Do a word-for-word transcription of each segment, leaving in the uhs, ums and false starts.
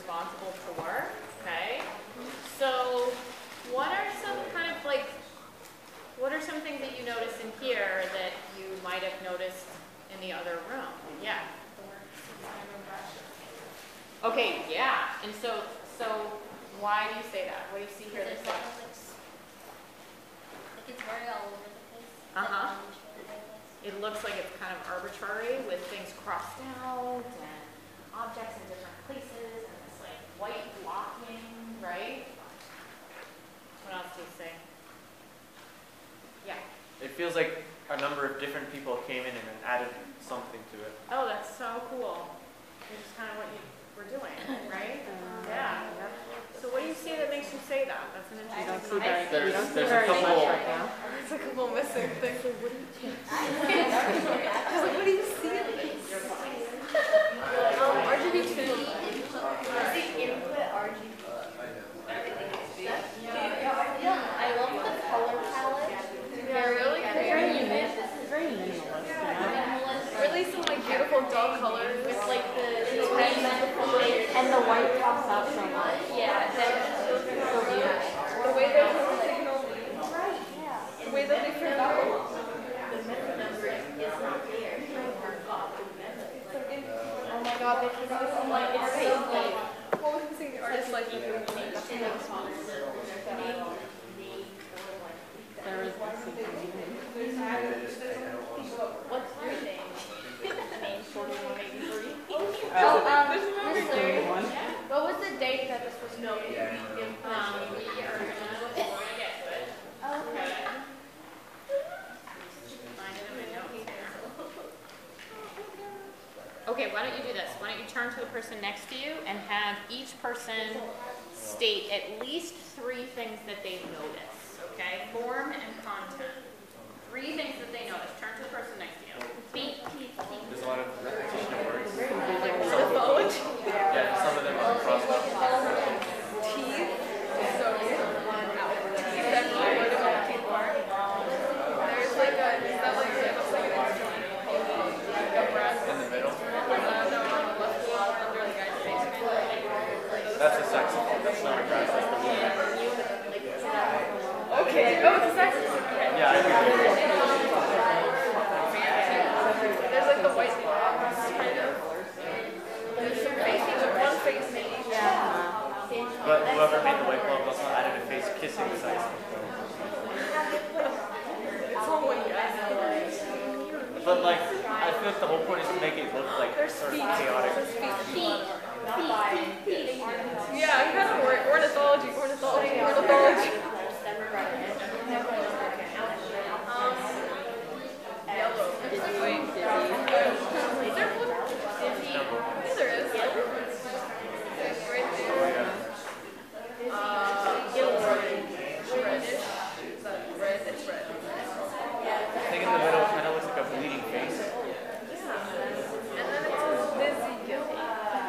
responsible for. Okay. So what are some kind of like, what are some things that you notice in here that you might have noticed in the other room? Yeah. Okay, yeah. And so, so why do you say that? What do you see here? That's like, like it's very all over the place. uh-huh. It looks like it's kind of arbitrary with things crossed out and objects in different places and this like white blocking, right? What else do you say? Yeah. It feels like a number of different people came in and added something to it. Oh, that's so cool. It's kind of what you were doing, right? Yeah. So what do you see that makes you say that? That's an interesting comment. There's, there's a couple. There's a couple missing things. Like, what do you see? Like, what do you see in this? Um, R G B two. Input R G B. I love the color palette. Yeah, really. Very unique. Very minimalist. Really some like beautiful dull colors. With like the And the white pops out so much. yeah, So beautiful. The way that they taken over. right, yeah. The way that they figured out. The method number is not there. Oh my god, they figured out some like It's so artist. deep. What was the thing the artist like? There is What's your name? Name forty-one eighty-three. Oh, um, mister one. What was the date that this was made? Um, we are gonna, we're gonna get to it. Okay. Find it in my notes. Okay, why don't you do this? Why don't you turn to the person next to you and have each person state at least three things that they notice, okay? Form and content. Three things that they notice. Turn to the person next to you. Feet, teeth, teeth. There's a lot of repetition of words. Mythology. Yeah, some of them are crossed. Teeth. So one out. Teeth that really word about the teeth part. There's like a, is that like, it looks like an instrument. Like a brass. In the middle. Uh, no, on the left wall under the guy's face. That's a saxophone. That's not a brass. That's the wood. Okay. Oh, it's a saxophone. Yeah, I agree. There's like the white blobs, kind of. There's some faces, one face maybe. But whoever made the white glove also added a face kissing the saxophone. It's all one guy. But like, I feel like the whole point is to make it look like There's sort of feet. chaotic. There's feet. Feet. Feet. Feet. Feet. Yeah, I kind of work. Ornithology, ornithology, ornithology. Yellow. Wait. Is there one? Yeah, there is. It's right there. Uh, reddish. Is that red? It's red. I think in the middle it kind of looks like a bleeding face. And then it says Busy Gilly.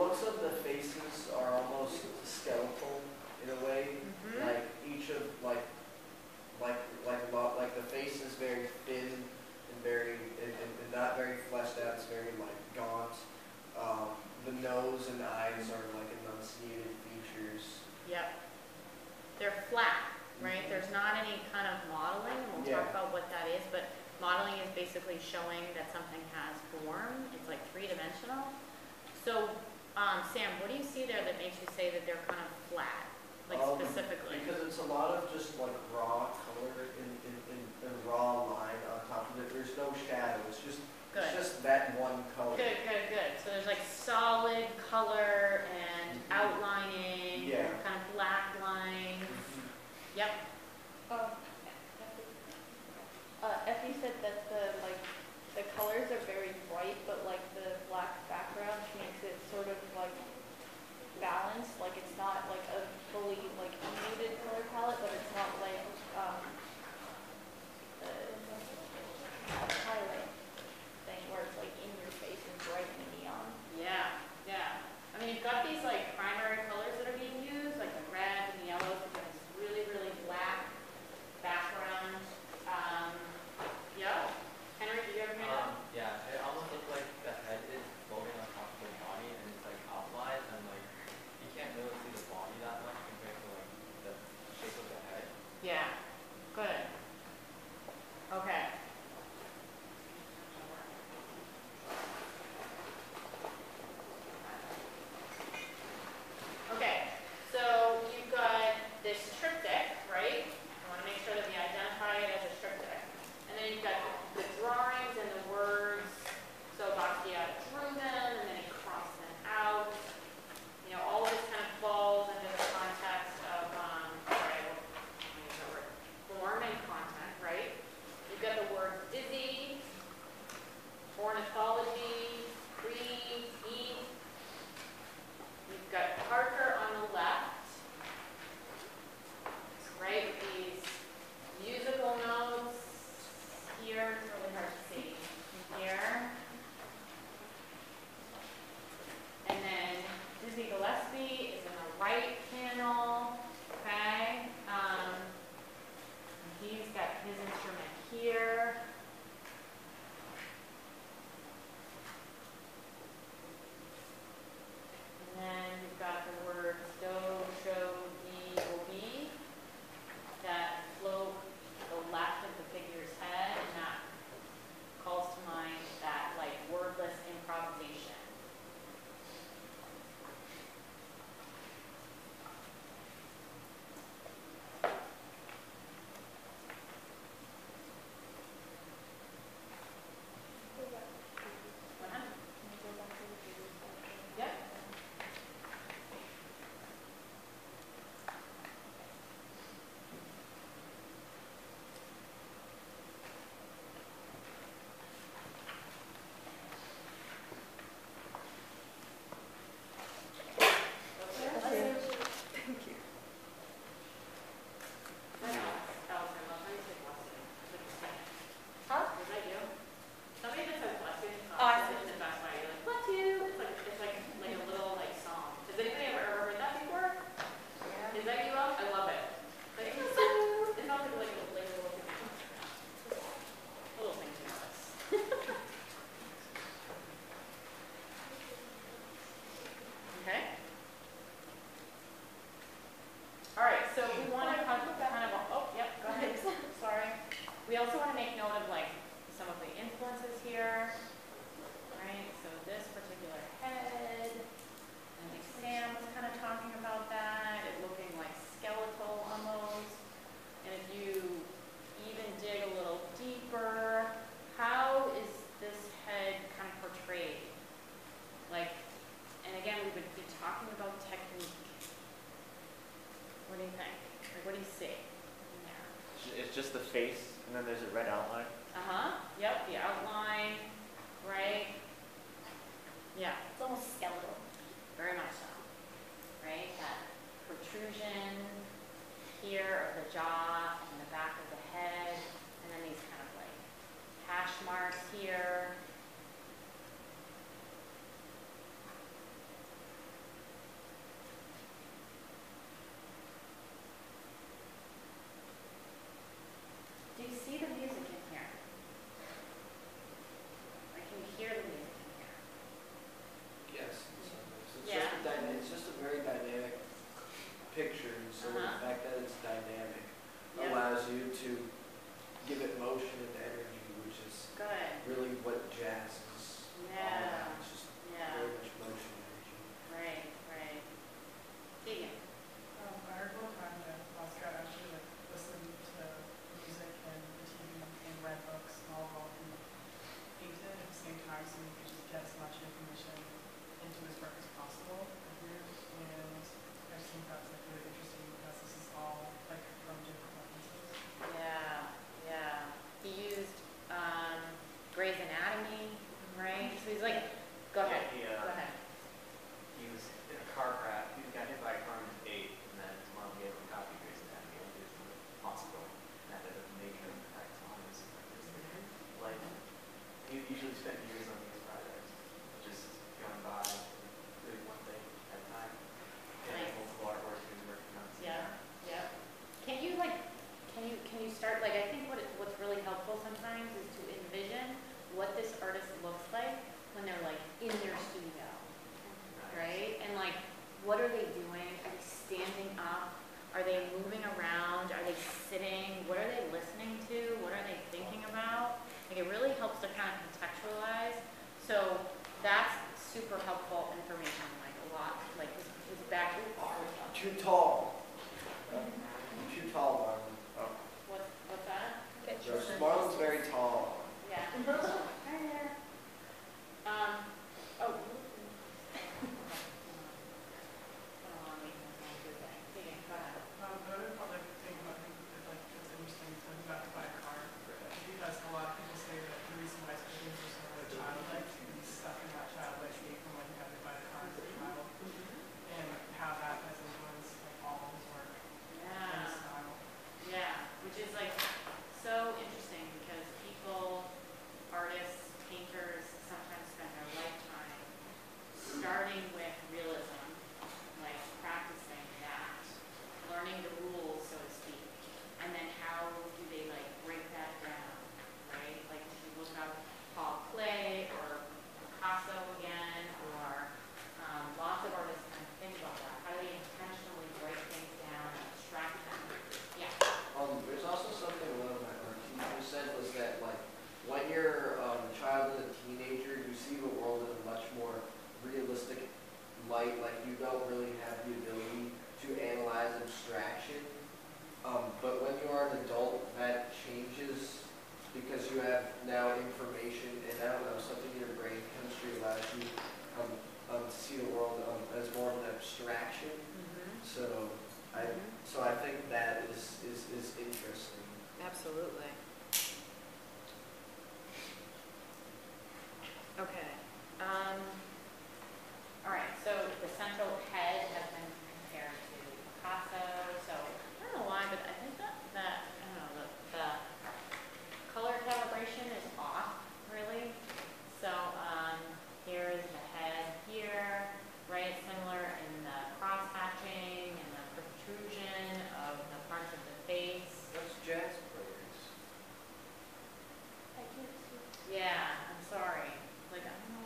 looks of the faces are almost skeletal in a way. Mhm. Like each of like like like a lot like the face is very thin and very and, and, and not very fleshed out. It's very like gaunt. Um, the nose and eyes are like enunciated features. Yep. They're flat, right? Mhm. There's not any kind of modeling, and we'll Yeah. talk about what that is, but modeling is basically showing that something has form. It's like three-dimensional. So, um, Sam, what do you see there that makes you say that they're kind of flat, like Um, specifically? Because it's a lot of just like raw color in, in, in, in raw line on top of it. There's no shadow. It's just Good. it's just that one color. Good, good, good. So there's like solid color and Mhm. outlining, Yeah. kind of black lines. Mhm. Yep. Um, uh, Effie said that the, like, the colors are very bright, but like the black background makes it sort of like balanced, like it's not like a fully like muted color palette, but it's not like, um, the highlight thing where it's like in your face and bright and neon. Yeah, yeah. I mean, you've got these like primary colors that are being used, like the red and the yellows, because it's really, really black background. Um, yeah. Henry, do you have any? Um, yeah, it almost looks like the head is floating on top of the body and it's like outlined and like you can't really see the body that much compared to like the shape of the head. Yeah. Good. Okay. Okay, so you've got this triptych, right? I want to make sure that we identify it as a triptych. And then you've got the, the drawings and the words. So Basquiat drew them, and then he crossed them out. You know, all of this kind of falls into the context of, um, sorry, I will use the word, form and content, right? You've got the word dizzy, ornithology, breathe, eat. You've got Parker on the left, right, with these musical notes here. It's really hard to see. Here. And then Dizzy Gillespie is in the right panel, okay? Um, and he's got his instrument here. And then you've got the words do, show, di, obi that float to the left of the figure's head, and that calls to mind that like wordless improvisation. Yep. Thank you. Huh? Was that you? Somebody that says bless you. Oh, I in the best way. You're like, bless you. It's like, it's like, like a little like song. Has anybody ever, ever heard that before? Is that you up? I love it. Like, bless you. It's not like, like, a- like a little thing. Little thing to notice. Okay. All right, so we want to kind of, kind of, oh, yep, go ahead. Sorry. We also want to make note of like some of the influences here, right? So this particular head, I think Sam was kind of talking about that, it looking like skeletal almost. And if you even dig a little deeper, how is this head kind of portrayed? Like, and again, we would be talking about technique. What do you think? Like, what do you see in there? It's just the face and then there's a red outline. Uh-huh. Yep, the outline, right? Yeah, It's almost skeletal. very much so. Right? That protrusion here of the jaw and the back of the head, and then these kind of like hash marks here. give it motion and energy, which is Good. really what jazz is all Yeah. about. It's just Yeah. very much motion and energy. Right, right. Keegan. Um, I heard one time that Oscar actually like listened to music and T V and read books and all while he painted at the same time, so he could just get as much information into his work as possible. And I just think that's like really interesting because this is all like from different references. Yeah, yeah. He used um, Grey's Anatomy, right? So he's like, go ahead. He, Go uh, ahead. he was in a car crash. He got hit by a car when he was eight, and then his mom gave him a copy of Grey's Anatomy when he was in the hospital. And that had a major impact on his artistic life. He usually spent years on these projects, just going by, doing one thing at a time. Getting Nice. multiple artwork he was working on. Yeah, yeah. Can you like, can you can you start like I think what it, what's really helpful sometimes is to envision what this artist looks like when they're like in their studio, right? And like, what are they doing? Are they standing up? Are they moving around? Are they sitting? What are they listening to? What are they thinking about? Like it really helps to kind of contextualize. So that's super helpful information. Like a lot. Like his, his back. Too tall. Too tall, Marlon. Oh. What's what's that? So Marlon's very tall. Yeah. Hi there. Um, oh. Um, the other part, like, thing about him is like it's interesting to him not to buy a car because a lot of people say that the reason why his paintings are so really childlike is because he's stuck in that childlike state from when he had to buy a car as a child, and how that has influenced like all of his work and Yeah. his style. Yeah, which is like so interesting because people, artists, painters sometimes spend their lifetime starting with realism, like practicing that, learning the rules, so to speak, and then how do they like break that down, right? Like if you look up Paul Klee or Picasso again, or um, lots of artists kind of think about that. How do they intentionally break things down and abstract them? Yeah. Um, there's also something one of my art teachers said was that like when you're um, a child and a teenager, you see the world in a much more realistic light. Like you don't really have the ability to analyze abstraction. Um, but when you are an adult, that changes because you have now information and I don't know, something in your brain chemistry allows you um, um, to see the world um, as more of an abstraction. Mm-hmm. So I so I think that is is, is interesting. Absolutely. Okay. Um, all right. So the central head has been compared to Picasso. So I don't know why, but I think that that I don't know the, the color calibration is off really. So um, here is the head here, right? Similar in the cross hatching and the protrusion of the parts of the face. That's jazz players. Yeah, I'm sorry. Like, I don't know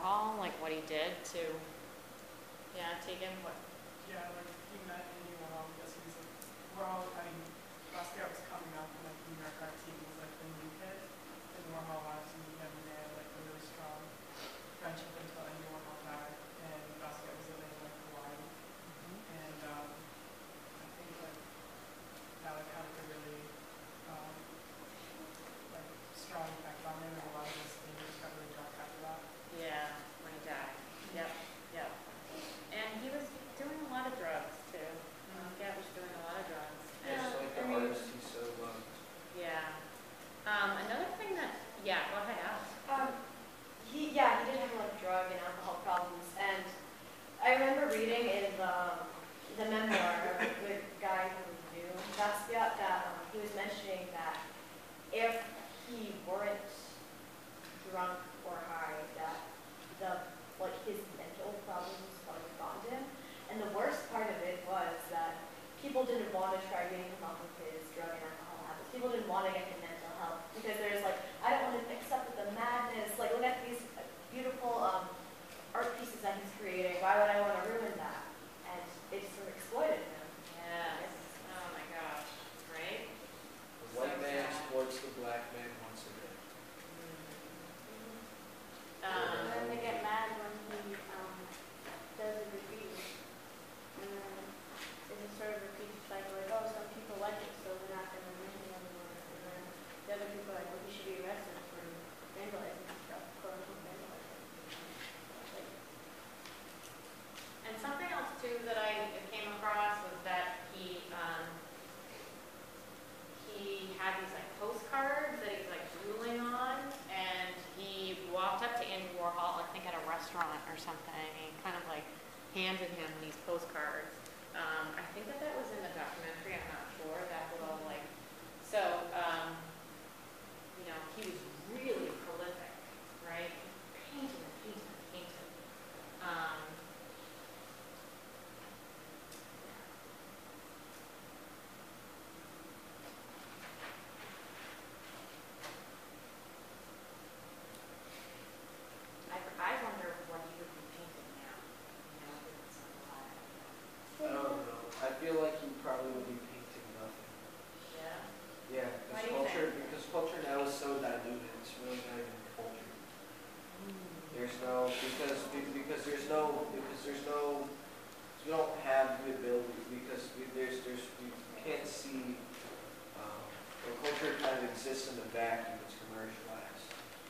Warhol, like what he did to, yeah, take him, what, Yeah, like he met Andy Warhol because he's like, we're all, I mean, Basquiat was coming up and like the New York art scene was like the new kid, and Warhol wanted to meet him, and they had like a really strong friendship until Andy Warhol died, and Basquiat was living in like Hawaii, and um, I think like that like had like a really um, like strong effect on him, and a lot of his paintings got really dark after that. yeah, when he died, yep, yep. And he was doing a lot of drugs too. Basquiat was doing a lot of drugs. Just like the artist he's so loved. Yeah. Um, another thing that, yeah, go ahead, Alex. Um, he, yeah, he did have a lot of drug and alcohol problems, and I remember reading in the, the memoir of the guy who knew Basquiat that um, he was mentioning that if he weren't drunk or high, that the, like, his mental problems like bombed him, and the worst part of it was that people didn't want to try getting him off of his drug and alcohol habits. People didn't want to get him mental health because there's like, I don't want to accept the madness. Like, look at these beautiful um, art pieces that he's creating. Why would I want to ruin that? And it sort of exploited him. Yes. Oh my gosh. Right? The white So man sad. exploits the black man once again. Um, And then they get mad when he um, does a graffiti. And then it's a sort of repeated cycle, like, oh, some people like it, so we're not going to mention it anymore. And then the other people are like, well, he should be arrested for vandalizing and stuff, quote unquote vandalizing. Like, and something else too that I came across was that he, um, he had these like postcards that he was like drooling on, and he walked up to Andy Warhol, I think at a restaurant or something, and he kind of like handed him these postcards. Um, I think that that was in the documentary, I'm not sure, that little like, so, um, you know, he was really prolific, right? Painting and painting and painting. Um, I, I wonder what he would be painting now, you know, if it's alive. I don't know. I feel like he probably would be painting nothing. Yeah. Yeah, Why because do you culture, because culture now is so diluted. It's really not even culture. There's no because be- because there's no because there's no we don't have the ability because we, there's there's we can't see um, the culture kind of exists in the vacuum. It's commercialized.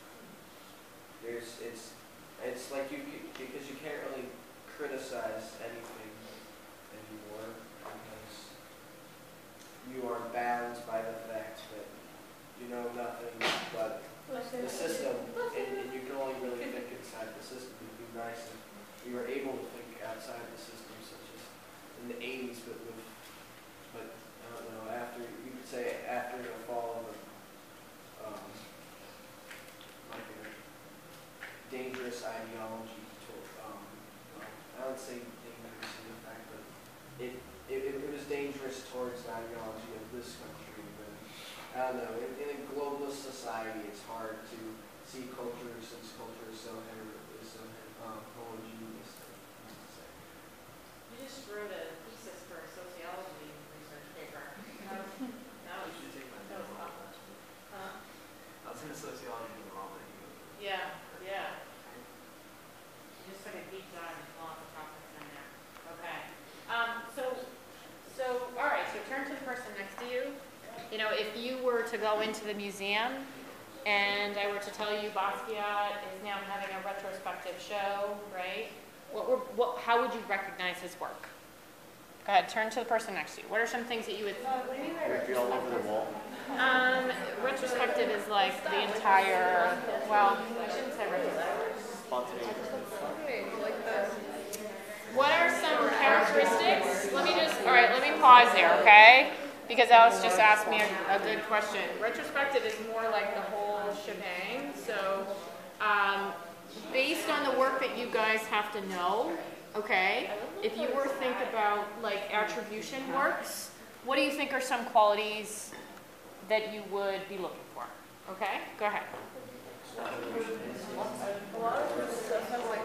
There's it's it's like you c- because you can't really criticize anything anymore because you are bound by the fact that you know nothing but the system, and, and you can only really think inside the system. It'd be nice if we were able to think outside the system, such as in the eighties, but with, but I don't know, after, you could say after the fall of a, um, like a dangerous ideology, to, um, well, I would say dangerous in the fact that it, it, it was dangerous towards the ideology of this country, but I don't know, in, in a globalist society, it's hard to see culture since culture is so heter- is so um, homogeneous. You just wrote a thesis for a sociology research paper. That was, that I was, should take my that was diploma awesome. last week. Huh? I was in a sociology development. Yeah, yeah. You just took a deep dive into all the topics in there. Okay. Um, so, so, all right, so turn to the person next to you. You know, if you were to go into the museum and I were to tell you Basquiat is now having a retrospective show, right? What were, what, how would you recognize his work? Go ahead, turn to the person next to you. What are some things that you would, uh, what do you mean by Repeat all over the wall. um, retrospective is like the entire, well, I shouldn't say retrospective. Spontaneous. Okay, like the, What are some characteristics? Let me just, all right, let me pause there, okay? Because Alex just asked me a, a good question. Retrospective is more like the whole shebang. So, um, based on the work that you guys have to know, okay, if you were to think about like attribution works, what do you think are some qualities that you would be looking for? Okay, go ahead. a lot of this stuff has like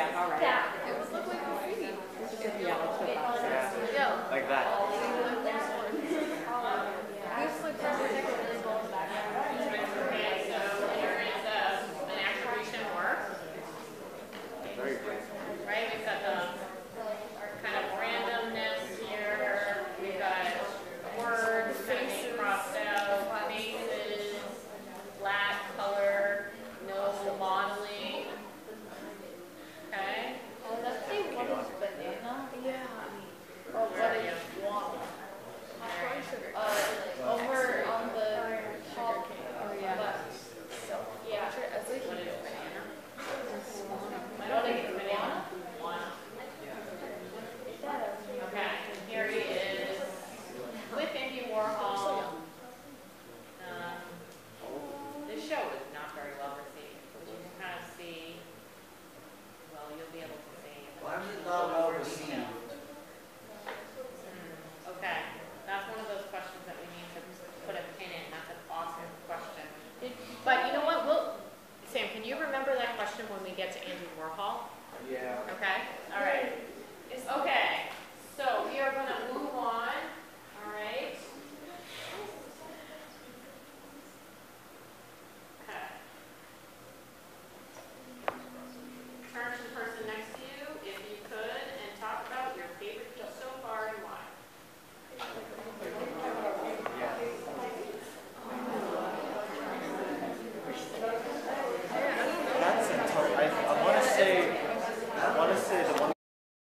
right, all right. It would look like graffiti. Yellow to about that. Yeah. Like that. This looks like Okay, so here is uh, an attribution work. Very great. Right, we've got the kind of randomness here. We've got words kind of being crossed out, faces, black color, no modeling. Okay. Oh, let's say what is banana? Yeah. Or what is guava? Corn sugar. Uh, over on the top. Oh, yeah. left. Yeah. Picture it as a What is hero. banana? I What don't think is it's banana. Guana. Okay, here he is with Andy Warhol. Um, this show was not very well received, but you can kind of see, well, you'll be able to see. Why was it not well received?